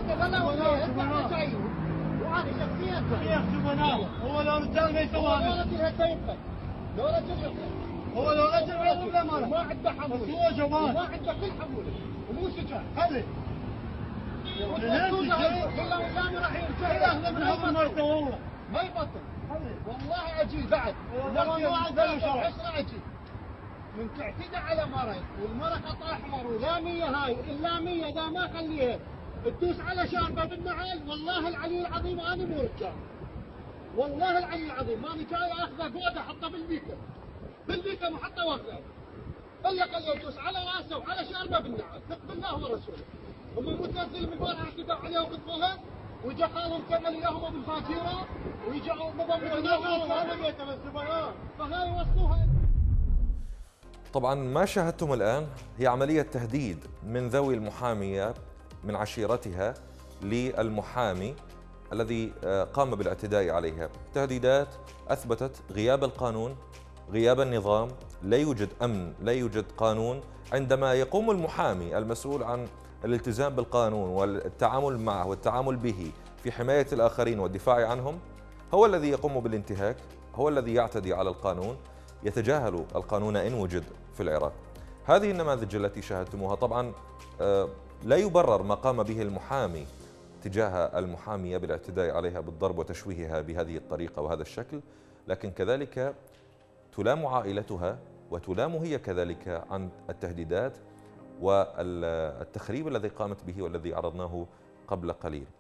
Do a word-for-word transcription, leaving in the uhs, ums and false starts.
لا ولا جاي وانا شخصيا يا زبناء هو لو رجال ما يسوى هو لو رجل هسه يبقى لو رجل يبقى هو لو رجل ما يبقى ما ما عنده حمولة بس هو جوان ما عنده كل حمولة ومو شجاع خلي والله قدامي راح يرجع من هذا ما يسوى ما يبطل والله عجيب بعد والله عشرة عجيب من تعتدى على مرض والمرأة خط احمر ولا مية هاي الا مية اذا ما خليها تدوس على شاربه بالنعال والله العلي العظيم انا مو رجال والله العلي العظيم ماني جاي اخذه فوق احطه بالبيكه بالبيكه محطه واخذه الا قال يدوس على راسه وعلى شاربه بالنعال ثق بالله ورسوله هم متنزل من البارحه اعتدوا عليه وقطفوها وجا خالهم كمل اياهم بالفاتوره ويجوا مضمون فهاي وصلوها. طبعا ما شاهدتم الآن هي عملية تهديد من ذوي المحامية من عشيرتها للمحامي الذي قام بالاعتداء عليها. تهديدات أثبتت غياب القانون، غياب النظام، لا يوجد أمن، لا يوجد قانون. عندما يقوم المحامي المسؤول عن الالتزام بالقانون والتعامل معه والتعامل به في حماية الآخرين والدفاع عنهم، هو الذي يقوم بالانتهاك، هو الذي يعتدي على القانون، يتجاهل القانون إن وجد في العراق. هذه النماذج التي شاهدتموها طبعا لا يبرر ما قام به المحامي تجاه المحامية بالاعتداء عليها بالضرب وتشويهها بهذه الطريقة وهذا الشكل، لكن كذلك تلام عائلتها وتلام هي كذلك عن التهديدات والتخريب الذي قامت به والذي عرضناه قبل قليل.